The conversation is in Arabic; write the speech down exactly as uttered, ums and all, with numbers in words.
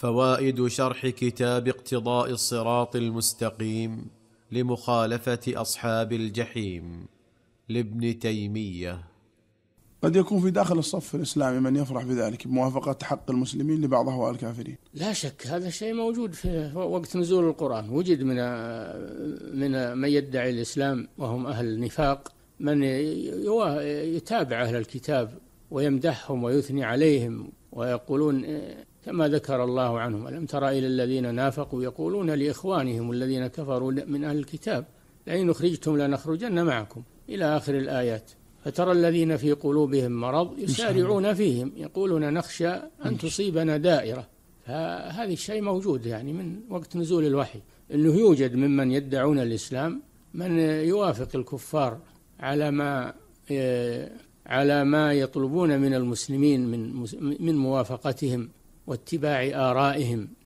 فوائد شرح كتاب اقتضاء الصراط المستقيم لمخالفة أصحاب الجحيم لابن تيمية. قد يكون في داخل الصف الإسلامي من يفرح بذلك بموافقة حق المسلمين لبعض أهواء الكافرين. لا شك هذا الشيء موجود في وقت نزول القرآن، وجد من من من يدعي الإسلام وهم أهل النفاق من يتابع أهل الكتاب ويمدحهم ويثني عليهم ويقولون كما ذكر الله عنهم: ألم تر إلى الذين نافقوا يقولون لإخوانهم الذين كفروا من أهل الكتاب لئن أخرجتم لنخرجن معكم إلى آخر الآيات. فترى الذين في قلوبهم مرض يسارعون فيهم يقولون نخشى أن تصيبنا دائرة. فهذا الشيء موجود يعني من وقت نزول الوحي، أنه يوجد ممن يدعون الإسلام من يوافق الكفار على ما على ما يطلبون من المسلمين من من موافقتهم واتباع آرائهم